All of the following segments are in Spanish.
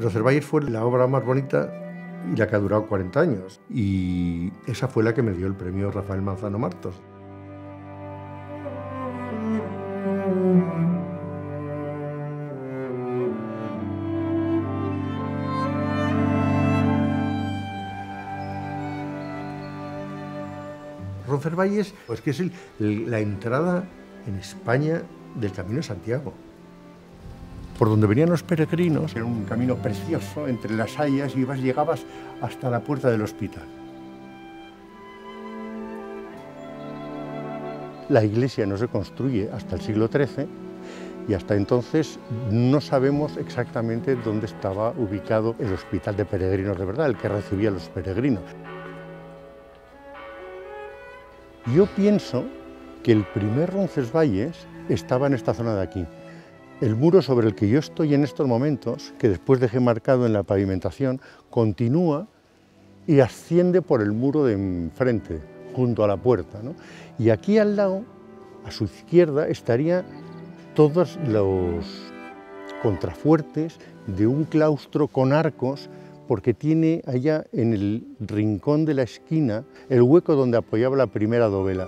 Roncesvalles fue la obra más bonita y la que ha durado 40 años. Y esa fue la que me dio el premio Rafael Manzano Martos. Roncesvalles, pues que es la entrada en España del Camino de Santiago. Por donde venían los peregrinos, era un camino precioso, entre las hayas, y llegabas hasta la puerta del hospital. La iglesia no se construye hasta el siglo XIII, y hasta entonces no sabemos exactamente dónde estaba ubicado el hospital de peregrinos de verdad, el que recibía a los peregrinos. Yo pienso que el primer Roncesvalles estaba en esta zona de aquí. El muro sobre el que yo estoy en estos momentos, que después dejé marcado en la pavimentación, continúa y asciende por el muro de enfrente, junto a la puerta, ¿no? Y aquí al lado, a su izquierda, estarían todos los contrafuertes de un claustro con arcos, porque tiene allá en el rincón de la esquina el hueco donde apoyaba la primera dovela.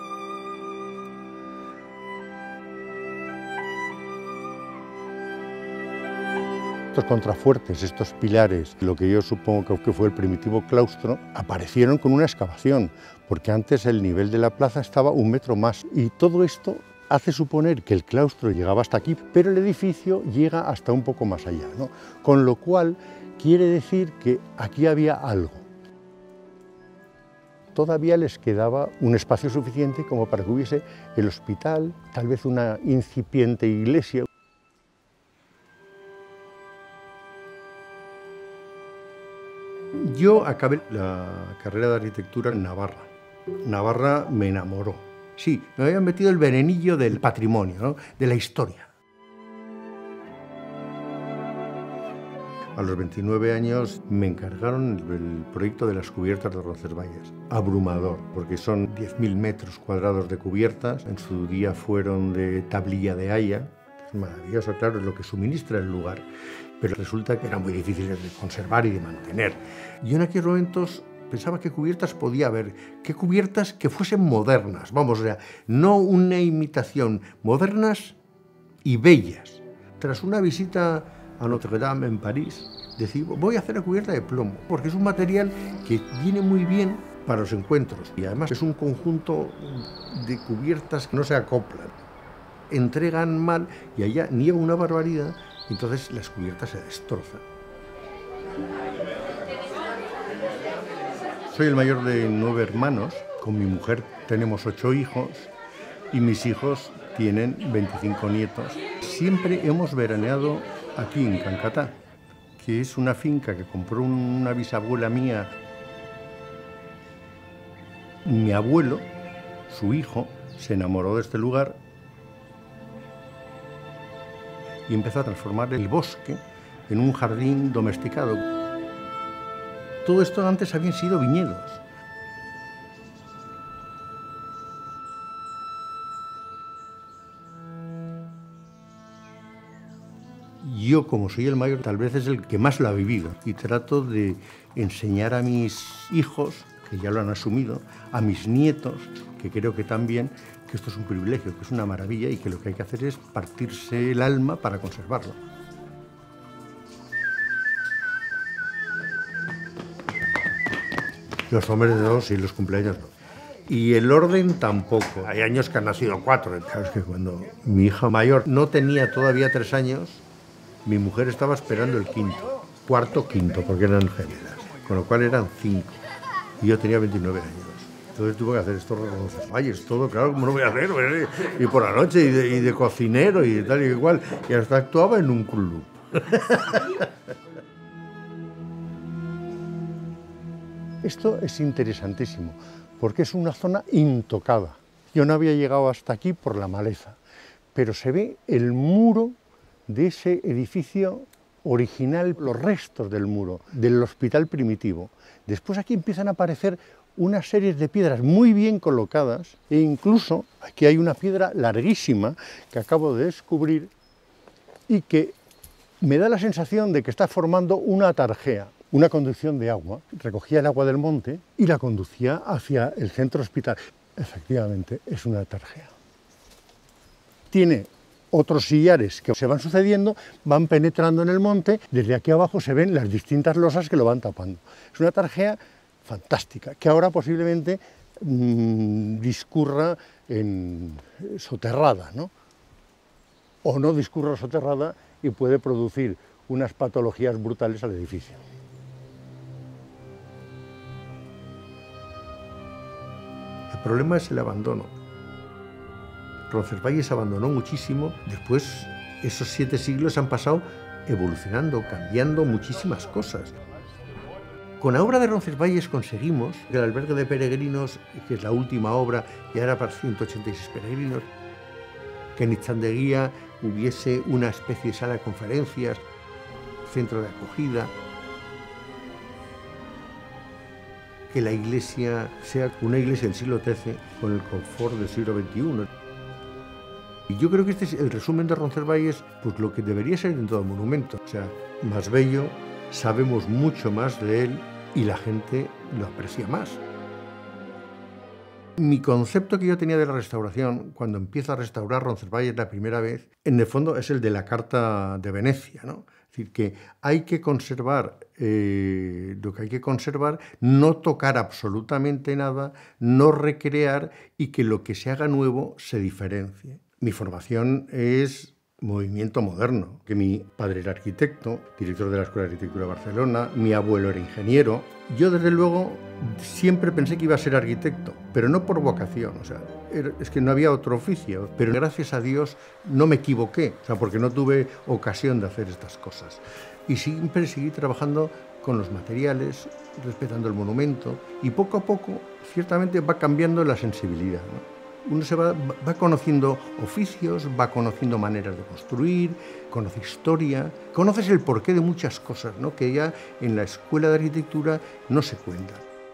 Estos contrafuertes, estos pilares, lo que yo supongo que fue el primitivo claustro, aparecieron con una excavación, porque antes el nivel de la plaza estaba 1 metro más, y todo esto hace suponer que el claustro llegaba hasta aquí, pero el edificio llega hasta un poco más allá, ¿no? Con lo cual quiere decir que aquí había algo. Todavía les quedaba un espacio suficiente como para que hubiese el hospital, tal vez una incipiente iglesia. Yo acabé la carrera de arquitectura en Navarra. Navarra me enamoró. Sí, me habían metido el venenillo del patrimonio, ¿no? De la historia. A los 29 años me encargaron el proyecto de las cubiertas de Roncesvalles. Abrumador, porque son 10.000 metros cuadrados de cubiertas. En su día fueron de tablilla de haya. Es maravilloso, claro, es lo que suministra el lugar. Pero resulta que eran muy difíciles de conservar y de mantener. Yo en aquellos momentos pensaba qué cubiertas podía haber, qué cubiertas que fuesen modernas, vamos, o sea, no una imitación, modernas y bellas. Tras una visita a Notre Dame en París, decidí, voy a hacer la cubierta de plomo, porque es un material que viene muy bien para los encuentros y además es un conjunto de cubiertas que no se acoplan, entregan mal y allá nieva una barbaridad, entonces las cubiertas se destrozan. Soy el mayor de 9 hermanos, con mi mujer tenemos 8 hijos y mis hijos tienen 25 nietos. Siempre hemos veraneado aquí en Cancatá, que es una finca que compró una bisabuela mía. Mi abuelo, su hijo, se enamoró de este lugar y empezó a transformar el bosque en un jardín domesticado. Todo esto antes habían sido viñedos. Yo, como soy el mayor, tal vez es el que más lo ha vivido y trato de enseñar a mis hijos, que ya lo han asumido, a mis nietos, que creo que también, que esto es un privilegio, que es una maravilla y que lo que hay que hacer es partirse el alma para conservarlo. Los nombres de todos y los cumpleaños no. Y el orden tampoco. Hay años que han nacido 4. Claro, es que cuando mi hija mayor no tenía todavía 3 años, mi mujer estaba esperando el quinto. Cuarto, quinto, porque eran gemelas. Con lo cual eran 5. Y yo tenía 29 años. Entonces tuve que hacer estos Roncesvalles, todo, claro, ¿cómo no voy a hacer? Y por la noche, y de cocinero, y tal y igual. Y hasta actuaba en un club. Esto es interesantísimo, porque es una zona intocada. Yo no había llegado hasta aquí por la maleza, pero se ve el muro de ese edificio original, los restos del muro, del hospital primitivo. Después aquí empiezan a aparecer una serie de piedras muy bien colocadas, e incluso aquí hay una piedra larguísima que acabo de descubrir y que Me da la sensación de que está formando una tarjea, una conducción de agua. Recogía el agua del monte y la conducía hacia el centro hospitalario. Efectivamente, es una tarjea. Tiene otros sillares que se van sucediendo, van penetrando en el monte. Desde aquí abajo se ven las distintas losas que lo van tapando. Es una tarjea fantástica, que ahora posiblemente discurra soterrada, ¿no? O no discurra soterrada y puede producir unas patologías brutales al edificio. El problema es el abandono. Roncesvalles abandonó muchísimo. Después, esos 7 siglos han pasado evolucionando, cambiando muchísimas cosas. Con la obra de Roncesvalles conseguimos que el albergue de peregrinos, que es la última obra, y ahora para 186 peregrinos, que en Ichandeguía hubiese una especie de sala de conferencias, centro de acogida, que la iglesia sea una iglesia del siglo XIII con el confort del siglo XXI. Y yo creo que este es el resumen de Roncesvalles, pues lo que debería ser en todo monumento. O sea, más bello, sabemos mucho más de él y la gente lo aprecia más. Mi concepto que yo tenía de la restauración, cuando empiezo a restaurar Roncesvalles la primera vez, en el fondo es el de la Carta de Venecia, ¿no? Es decir, que hay que conservar lo que hay que conservar, no tocar absolutamente nada, no recrear y que lo que se haga nuevo se diferencie. Mi formación es movimiento moderno, que mi padre era arquitecto, director de la Escuela de Arquitectura de Barcelona, mi abuelo era ingeniero. Yo, desde luego, siempre pensé que iba a ser arquitecto, pero no por vocación, o sea, es que no había otro oficio. Pero gracias a Dios no me equivoqué, o sea, porque no tuve ocasión de hacer estas cosas. Y siempre seguí trabajando con los materiales, respetando el monumento, y poco a poco, ciertamente, va cambiando la sensibilidad, ¿no? Uno se va conociendo oficios, va conociendo maneras de construir, conoce historia, conoces el porqué de muchas cosas, ¿no?, que ya en la escuela de arquitectura no se cuentan.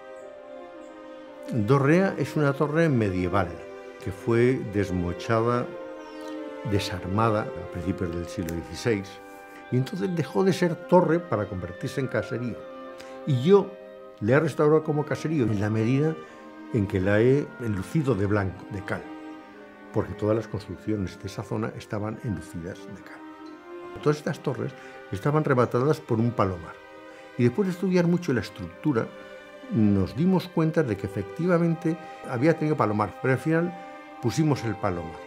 Dorrea es una torre medieval que fue desmochada, desarmada a principios del siglo XVI, y entonces dejó de ser torre para convertirse en caserío. Y yo le he restaurado como caserío en la medida en que la he enlucido de blanco, de cal, porque todas las construcciones de esa zona estaban enlucidas de cal. Todas estas torres estaban rematadas por un palomar. Y después de estudiar mucho la estructura, nos dimos cuenta de que efectivamente había tenido palomar, pero al final pusimos el palomar.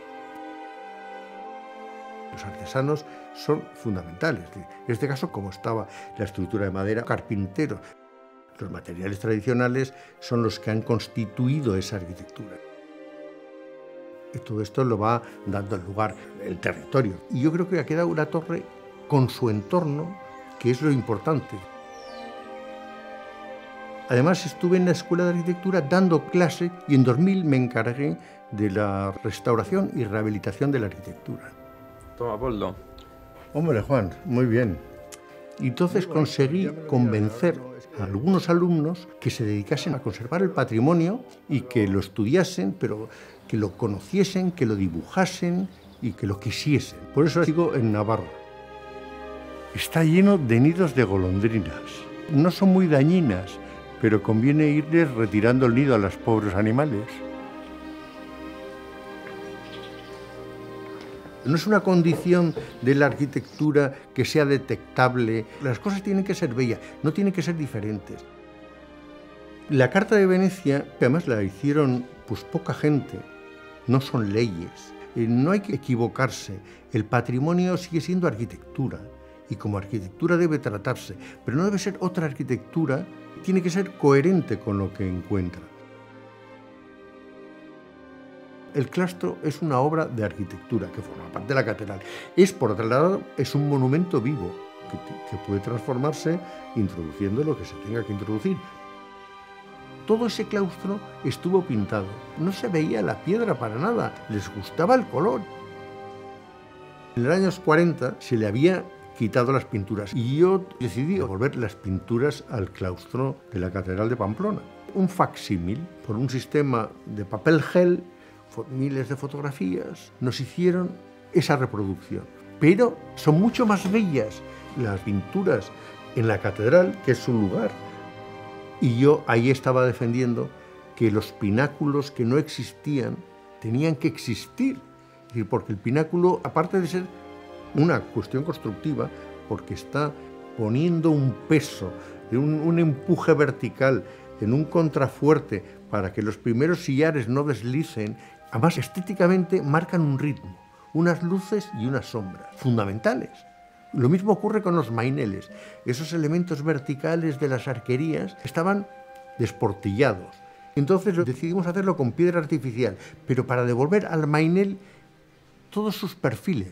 Los artesanos son fundamentales. En este caso, como estaba la estructura de madera, carpinteros. Los materiales tradicionales son los que han constituido esa arquitectura. Y todo esto lo va dando el lugar, el territorio. Y yo creo que ha quedado una torre con su entorno, que es lo importante. Además, estuve en la Escuela de Arquitectura dando clase y en 2000 me encargué de la restauración y rehabilitación de la arquitectura. Toma, Poldo. Hombre, Juan, muy bien. Y entonces conseguí convencer a algunos alumnos que se dedicasen a conservar el patrimonio y que lo estudiasen, pero que lo conociesen, que lo dibujasen y que lo quisiesen. Por eso sigo en Navarra. Está lleno de nidos de golondrinas. No son muy dañinas, pero conviene irles retirando el nido a los pobres animales. No es una condición de la arquitectura que sea detectable. Las cosas tienen que ser bellas, no tienen que ser diferentes. La Carta de Venecia, que además la hicieron pues poca gente, no son leyes. No hay que equivocarse. El patrimonio sigue siendo arquitectura y como arquitectura debe tratarse, pero no debe ser otra arquitectura, tiene que ser coherente con lo que encuentra. El claustro es una obra de arquitectura que forma parte de la catedral. Por otro lado, es un monumento vivo que puede transformarse introduciendo lo que se tenga que introducir. Todo ese claustro estuvo pintado. No se veía la piedra para nada, les gustaba el color. En los años 40 se le había quitado las pinturas y yo decidí devolver las pinturas al claustro de la Catedral de Pamplona. Un facsímil por un sistema de papel gel, miles de fotografías, nos hicieron esa reproducción. pero son mucho más bellas las pinturas en la catedral, que es su lugar. Y yo ahí estaba defendiendo que los pináculos que no existían tenían que existir. Es decir, porque el pináculo, aparte de ser una cuestión constructiva, porque está poniendo un peso, un empuje vertical en un contrafuerte para que los primeros sillares no deslicen, además estéticamente marcan un ritmo, unas luces y unas sombras fundamentales. Lo mismo ocurre con los maineles. Esos elementos verticales de las arquerías estaban desportillados. Entonces decidimos hacerlo con piedra artificial, pero para devolver al mainel todos sus perfiles.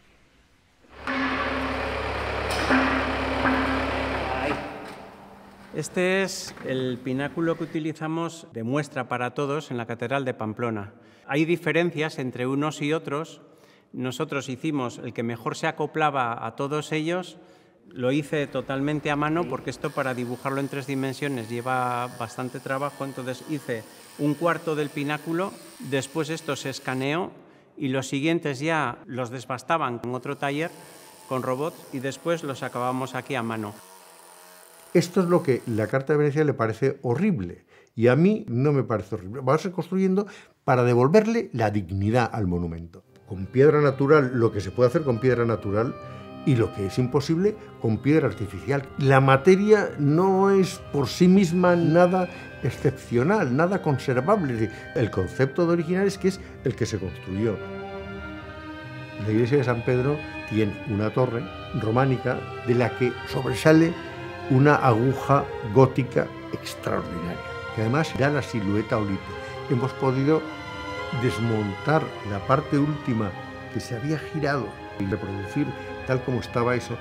Este es el pináculo que utilizamos de muestra para todos en la Catedral de Pamplona. Hay diferencias entre unos y otros. Nosotros hicimos el que mejor se acoplaba a todos ellos. Lo hice totalmente a mano porque esto para dibujarlo en 3 dimensiones lleva bastante trabajo. Entonces hice un cuarto del pináculo, después esto se escaneó y los siguientes ya los desbastaban con otro taller, con robots, y después los acabamos aquí a mano. Esto es lo que la Carta de Venecia le parece horrible y a mí no me parece horrible. Vamos a ir construyendo para devolverle la dignidad al monumento. Con piedra natural, lo que se puede hacer con piedra natural y lo que es imposible con piedra artificial. La materia no es por sí misma nada excepcional, nada conservable. El concepto de original es que es el que se construyó. La iglesia de San Pedro tiene una torre románica de la que sobresale una aguja gótica extraordinaria, que además da la silueta Olite. Hemos podido desmontar la parte última que se había girado y reproducir tal como estaba eso.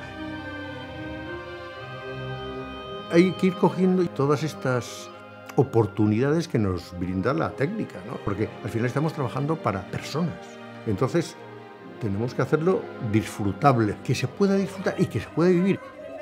Hay que ir cogiendo todas estas oportunidades que nos brinda la técnica, ¿no? Porque al final estamos trabajando para personas. Entonces tenemos que hacerlo disfrutable, que se pueda disfrutar y que se pueda vivir.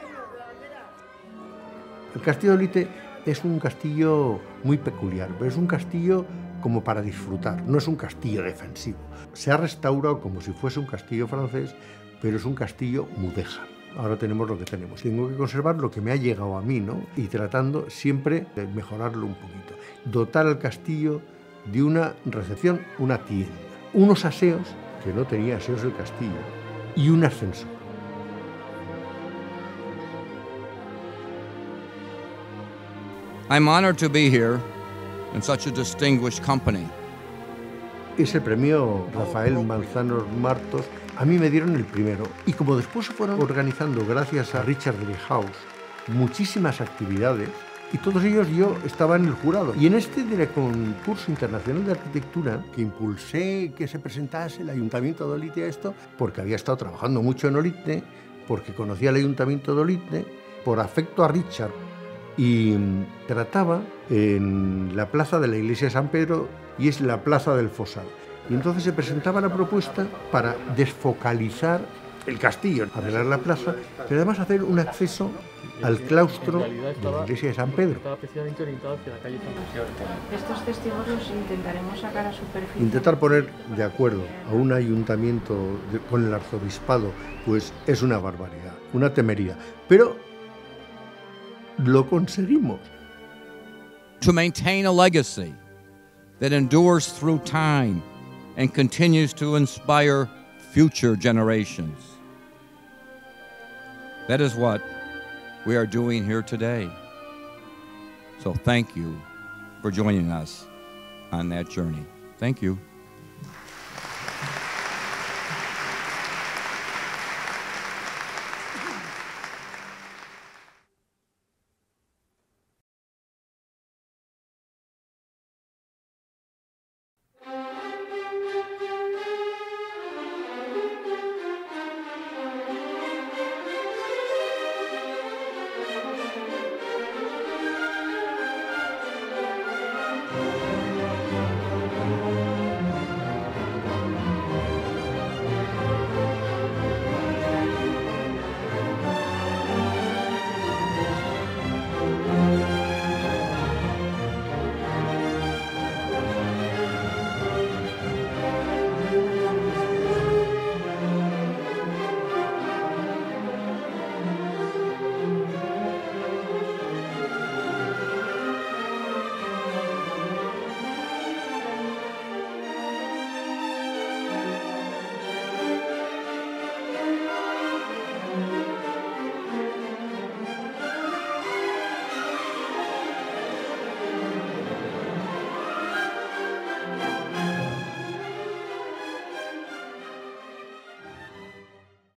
El castillo de Olite es un castillo muy peculiar, pero es un castillo como para disfrutar, no es un castillo defensivo. Se ha restaurado como si fuese un castillo francés, pero es un castillo mudéjar. Ahora tenemos lo que tenemos. Tengo que conservar lo que me ha llegado a mí, ¿no? Y tratando siempre de mejorarlo un poquito. Dotar al castillo de una recepción, una tienda, unos aseos, que no tenía aseos el castillo, y un ascensor. I'm honored to be here in such a distinguished company. Es el premio Rafael Manzanos Martos. A mí me dieron el primero. Y como después se fueron organizando, gracias a Richard Driehaus, muchísimas actividades, y todos ellos yo estaba en el jurado. Y en este del concurso internacional de arquitectura, que impulsé que se presentase el Ayuntamiento de Olite a esto, porque había estado trabajando mucho en Olite, porque conocía el Ayuntamiento de Olite, por afecto a Richard, y trataba en la plaza de la iglesia de San Pedro, y es la plaza del Fosal. Y entonces se presentaba la propuesta para desfocalizar el castillo, arreglar la plaza, pero además hacer un acceso al claustro de la iglesia de San Pedro. Estos testigos los intentaremos sacar a superficie. Intentar poner de acuerdo a un ayuntamiento con el arzobispado, pues es una barbaridad, una temeridad. Pero lo conseguimos. To maintain a legacy that endures through time and continues to inspire future generations. That is what we are doing here today. So thank you for joining us on that journey. Thank you.